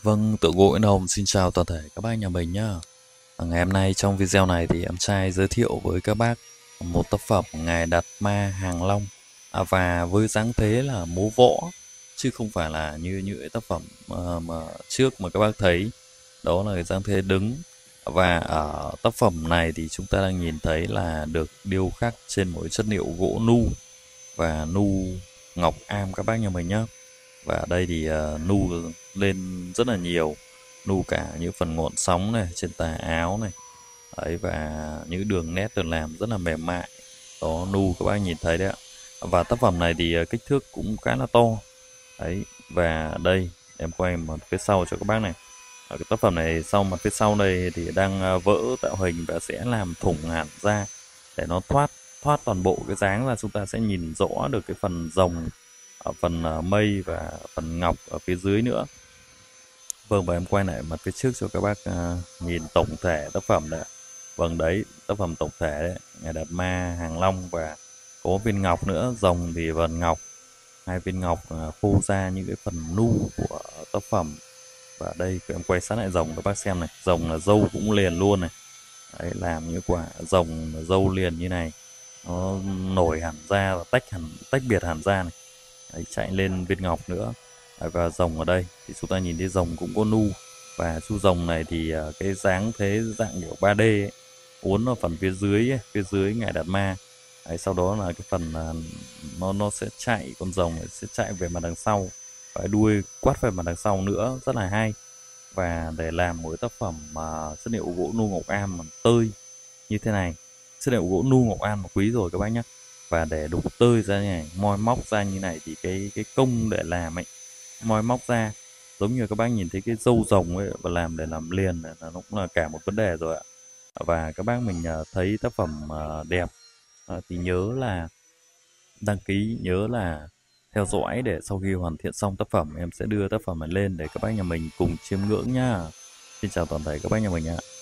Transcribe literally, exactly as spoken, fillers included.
Vâng, Tượng Gỗ Nguyễn Hồng xin chào toàn thể các bác nhà mình nhá. Ở ngày hôm nay trong video này thì em trai giới thiệu với các bác một tác phẩm Ngài Đạt Ma Hàng Long, à, và với dáng thế là múa võ chứ không phải là như những cái tác phẩm mà, mà trước mà các bác thấy, đó là cái dáng thế đứng. Và ở tác phẩm này thì chúng ta đang nhìn thấy là được điêu khắc trên một chất liệu gỗ nu và nu ngọc am các bác nhà mình nhá. Và ở đây thì uh, nu lên rất là nhiều, nu cả những phần ngọn sóng này trên tà áo này đấy, và những đường nét được làm rất là mềm mại, đó nu các bác nhìn thấy đấy ạ. Và tác phẩm này thì uh, kích thước cũng khá là to đấy. Và đây em quay một phía sau cho các bác này. Ở cái tác phẩm này sau mặt phía sau đây thì đang uh, vỡ tạo hình và sẽ làm thủng hẳn ra để nó thoát thoát toàn bộ cái dáng, và chúng ta sẽ nhìn rõ được cái phần rồng ở phần uh, mây và phần ngọc ở phía dưới nữa. Vâng, và em quay lại mặt phía trước cho các bác uh, nhìn tổng thể tác phẩm đấy. Vâng đấy, tác phẩm tổng thể đấy, Ngài Đạt Ma Hàng Long, và có viên ngọc nữa, rồng thì vần ngọc, hai viên ngọc uh, phô ra những cái phần nu của tác phẩm. Và đây em quay sát lại rồng các bác xem này, rồng là dâu cũng liền luôn này đấy, làm những quả rồng dâu liền như này, nó nổi hẳn ra và tách hẳn tách biệt hẳn ra này đấy, chạy lên viên ngọc nữa. Đấy, và rồng ở đây thì chúng ta nhìn thấy rồng cũng có nu, và chu rồng này thì uh, cái dáng thế dạng kiểu ba D ấy, uốn ở phần phía dưới ấy, phía dưới Ngài Đạt Ma đấy, sau đó là cái phần uh, nó nó sẽ chạy, con rồng này sẽ chạy về mặt đằng sau, và đuôi quát về mặt đằng sau nữa, rất là hay. Và để làm một cái tác phẩm mà uh, chất liệu gỗ nu ngọc am mà tơi như thế này, chất liệu gỗ nu ngọc am là quý rồi các bác nhé, và để đục tơi ra như này, moi móc ra như này thì cái cái công để làm ấy, moi móc ra giống như các bác nhìn thấy cái râu rồng ấy, và làm để làm liền là nó cũng là cả một vấn đề rồi ạ. Và các bác mình uh, thấy tác phẩm uh, đẹp uh, thì nhớ là đăng ký, nhớ là theo dõi, để sau khi hoàn thiện xong tác phẩm em sẽ đưa tác phẩm này lên để các bác nhà mình cùng chiêm ngưỡng nhá. Xin chào toàn thể các bác nhà mình ạ.